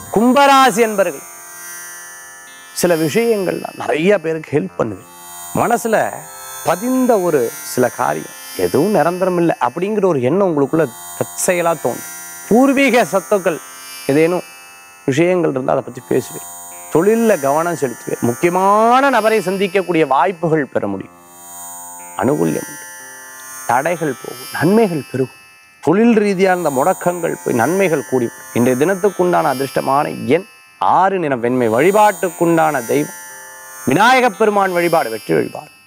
கும்பராசி என்பர்கள் சில விஷயங்கள்லாம் நிறைய பேருக்கு ஹெல்ப் பண்ணுவேன். மனசுல பதிந்த ஒரு சில காரியம் எதுவும் நிரந்தரம் இல்லை அப்படிங்கிற ஒரு எண்ணம் உங்களுக்குள்ள தற்செயலா தோன்றும். பூர்வீக சொத்துக்கள் ஏதேனும் விஷயங்கள் இருந்தால் அதை பற்றி பேசுவேன். தொழிலில் கவனம் செலுத்துவேன். முக்கியமான நபரை சந்திக்கக்கூடிய வாய்ப்புகள் பெற முடியும். அனுகூல்யம் உண்டு. தடைகள் போகும், நன்மைகள் பெருகும். தொழில் ரீதியாக இருந்த முடக்கங்கள் போய் நன்மைகள் கூடி வரும். இன்றைய தினத்துக்குண்டான அதிர்ஷ்டமான எண் 6 நிறம் வெண்மை. வழிபாட்டுக்குண்டான தெய்வம் விநாயகப் பெருமான் வழிபாடு வெற்றி வழிபாடு.